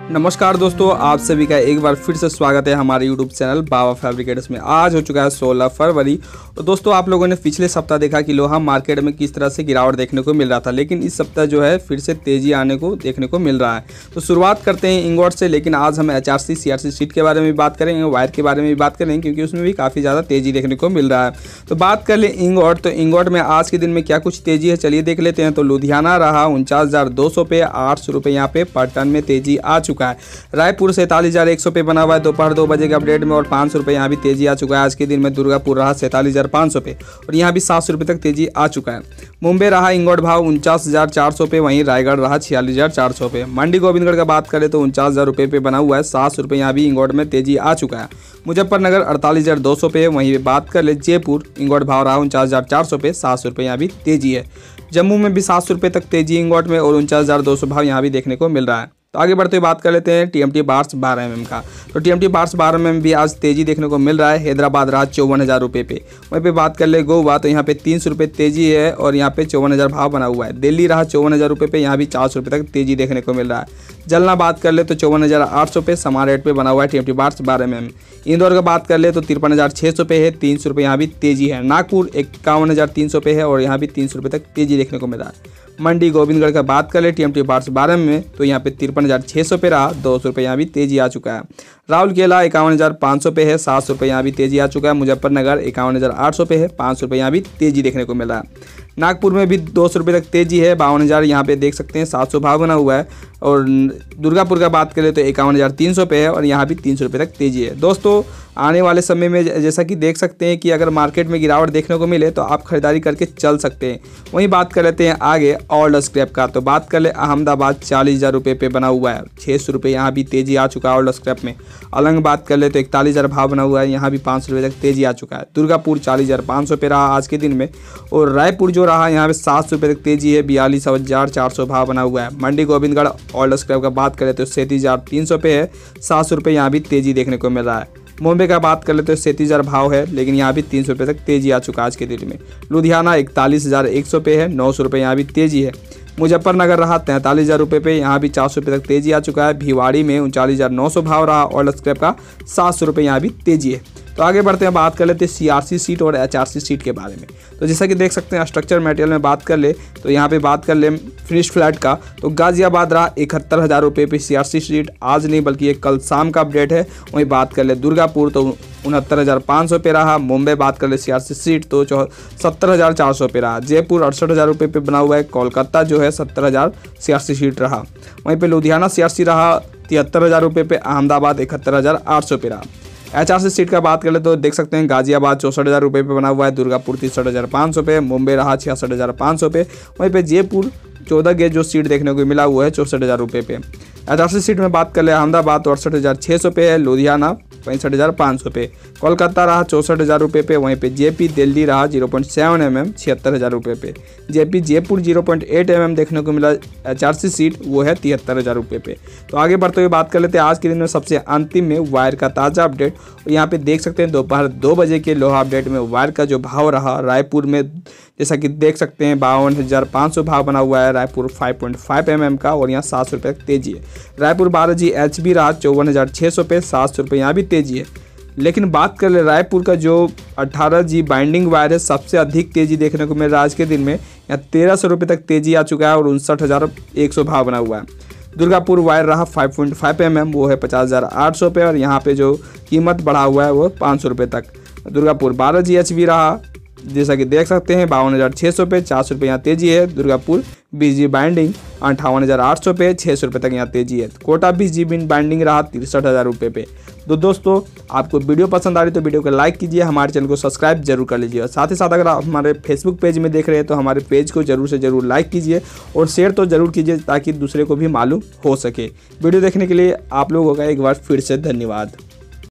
नमस्कार दोस्तों, आप सभी का एक बार फिर से स्वागत है हमारे YouTube चैनल बाबा फैब्रिकेटर्स में। आज हो चुका है 16 फरवरी। तो दोस्तों, आप लोगों ने पिछले सप्ताह देखा कि लोहा मार्केट में किस तरह से गिरावट देखने को मिल रहा था, लेकिन इस सप्ताह जो है फिर से तेज़ी आने को देखने को मिल रहा है। तो शुरुआत करते हैं इंगॉट से, लेकिन आज हम HRC CRC शीट के बारे में भी बात करेंगे, वायर के बारे में भी बात करेंगे, क्योंकि उसमें भी काफ़ी ज़्यादा तेज़ी देखने को मिल रहा है। तो बात कर लें इंगॉट, तो इंगॉट में आज के दिन में क्या कुछ तेज़ी है चलिए देख लेते हैं। तो लुधियाना रहा 49,200 पे, 800 रुपये यहाँ पे पर टन में तेज़ी आ चुका है। रायपुर 47,100 पे बना हुआ है दोपहर 2 बजे के अपडेट में, और 500 रुपये यहाँ भी तेज़ी आ चुका है। आज के दिन में दुर्गापुर रहा 47,500 पे, और यहाँ भी 700 रुपये तक तेज़ी आ चुका है। मुंबई रहा इंगॉट भाव 49,400 पे, वहीं रायगढ़ रहा 46,400 पे। मंडी गोविंदगढ़ का बात करें तो 49,000 रुपये पे बना हुआ है, 700 रुपये यहाँ भी इंगॉट में तेज़ी आ चुका है। मुजफ्फरनगर 48,200 पे, वहीं बात कर ले जयपुर इंगॉट भाव रहा 49,400 पे, 700 रुपये यहाँ भी तेज़ी है। जम्मू में भी 700 रुपये तक तेज़ी इंगॉट में, और 49,200 भाव यहाँ भी देखने को मिल रहा है। तो आगे बढ़ते हुए बात कर लेते हैं TMT बार्स 12 mm का। तो TMT बार्स 12 mm भी आज तेज़ी देखने को मिल रहा है। हैदराबाद रहा 54,000 रुपये पे। वहीं पे बात कर ले गोवा, तो यहाँ पे 300 रुपये तेज़ी है, और यहाँ पे 54,000 भाव बना हुआ है। दिल्ली रहा 54,000 रुपये पे, यहाँ भी 400 रुपये तक तेज़ी देखने को मिल रहा है। जलना बात कर ले तो 54,800 पे समान रेट पे बना हुआ है TMT बार्स 12 mm। इंदौर का बात कर ले तो 53,600 पे है, 300 रुपये यहाँ भी तेज़ी है। नागपुर 51,300 पे है, और यहाँ भी 300 रुपये तक तेज़ी देखने को मिल रहा है। मंडी गोविंदगढ़ का बात कर ले TMT बार्स 12 में, तो यहाँ पे 53,600 पे रहा, 200 रुपये यहाँ भी तेज़ी आ चुका है। राउरकेला 51,500 पे है, 700 रुपये यहाँ भी तेज़ी आ चुका है। मुजफ्फरनगर 51,800 पे है, 500 रुपये यहाँ भी तेज़ी देखने को मिल रहा है। नागपुर में भी 200 रुपये तक तेज़ी है, 52,000 यहाँ पे देख सकते हैं, 700 भाव बना हुआ है। और दुर्गापुर का बात करें तो 51,300 पे है, और यहाँ भी 300 रुपये तक तेज़ी है। दोस्तों, आने वाले समय में जैसा कि देख सकते हैं कि अगर मार्केट में गिरावट देखने को मिले तो आप खरीदारी करके चल सकते हैं। वहीं बात कर लेते हैं आगे ओल्ड स्क्रैप का। तो बात कर ले अहमदाबाद 40,000 रुपये पे बना हुआ है, 600 रुपये यहाँ भी तेज़ी आ चुका है ओल्ड स्क्रैप में। अलंग बात कर ले तो 41,000 भाव बना हुआ है, यहाँ भी 500 रुपये तक तेज़ी आ चुका है। दुर्गापुर 40,500 पे रहा आज के दिन में, और रायपुर जो रहा यहाँ पे 700 रुपये तक तेज़ी है, 42,400 भाव बना हुआ है। मंडी गोविंदगढ़ ओल्ड स्क्रैप का बात करें तो 37,300 पे है, 700 रुपये यहाँ भी तेज़ी देखने को मिल रहा है। मुंबई का बात कर लेते तो 37,000 भाव है, लेकिन यहाँ भी 300 रुपये तक तेज़ी आ चुका है आज के दिन में। लुधियाना 41,100 पे है, 900 रुपये यहाँ भी तेज़ी है। मुजफ्फरनगर रहा 43,000 रुपये पे, यहाँ भी 400 रुपये तक तेज़ी आ चुका है। भिवाड़ी में 39,900 भाव रहा ओल्ड स्क्रैप का, 700 रुपये यहाँ भी तेज़ी है। तो आगे बढ़ते हैं, बात कर लेते हैं CRC शीट और HRC शीट के बारे में। तो जैसा कि देख सकते हैं स्ट्रक्चर मटेरियल में बात कर ले तो यहाँ पे बात कर ले फिनिश फ्लैट का, तो गाजियाबाद रहा 71,000 रुपये पे CRC शीट, आज नहीं बल्कि ये कल शाम का अपडेट है। वहीं बात कर ले दुर्गापुर तो 69,500 पे रहा। मुंबई बात कर ले CRC शीट तो 70,400 पे रहा। जयपुर 68,000 रुपये पे बना हुआ है। कोलकाता जो है 70,000 CRC शीट रहा। वहीं पे लुधियाना CRC रहा 73,000 रुपये पे। अहमदाबाद 71,800 पे रहा। HRC सीट का बात करें तो देख सकते हैं गाजियाबाद 64,000 रुपये पे बना हुआ है। दुर्गापुर 63,500 पे। मुंबई रहा 66,500 पे। वहीं पे जयपुर 14 गेज जो सीट देखने को मिला हुआ है 64,000 रुपये पे। HRC सीट में बात कर ले अहमदाबाद तो 68,600 पे है। लुधियाना 65,500 पे। कोलकाता रहा 64,000 रुपये पे। वहीं पे JP दिल्ली रहा 0.7 mm 76,000 रुपये पे। JP जयपुर 0.8 mm देखने को मिला HRC सीट, वो है 73,000 रुपये पे। तो आगे बढ़ते हुए बात कर लेते हैं आज के दिन में सबसे अंतिम में वायर का ताज़ा अपडेट। और यहाँ पे देख सकते हैं दोपहर 2 बजे के लोहा अपडेट में वायर का जो भाव रहा रायपुर में, जैसा कि देख सकते हैं 52,500 भाव बना हुआ है रायपुर 5.5 mm का, और यहाँ 700 रुपये तक तेजी है। रायपुर 12G HB रहा 54,600 पे, 700 रुपये यहाँ भी तेजी है। लेकिन बात कर ले रायपुर का जो 18G बाइंडिंग वायर है, सबसे अधिक तेजी देखने को मिल रहा है आज के दिन में, यहाँ 1,300 रुपये तक तेजी आ चुका है, और 59,100 भाव बना हुआ है। दुर्गापुर वायर रहा 5.5 mm, वो है 50,800 पे, और यहाँ पे जो कीमत बढ़ा हुआ है वो 500 रुपये तक। दुर्गापुर 12G HB रहा, जैसा कि देख सकते हैं 52,600 पे, 400 रुपये यहाँ तेजी है। दुर्गापुर 20G बाइंडिंग 58,800 पे, 600 रुपये तक यहाँ तेजी है। कोटा 20G बाइंडिंग रहा 63,000 रुपये पे। तो दोस्तों, आपको वीडियो पसंद आ रही तो वीडियो को लाइक कीजिए, हमारे चैनल को सब्सक्राइब जरूर कर लीजिए, और साथ ही साथ अगर आप हमारे फेसबुक पेज में देख रहे हैं तो हमारे पेज को जरूर से जरूर लाइक कीजिए और शेयर तो जरूर कीजिए, ताकि दूसरे को भी मालूम हो सके। वीडियो देखने के लिए आप लोगों का एक बार फिर से धन्यवाद।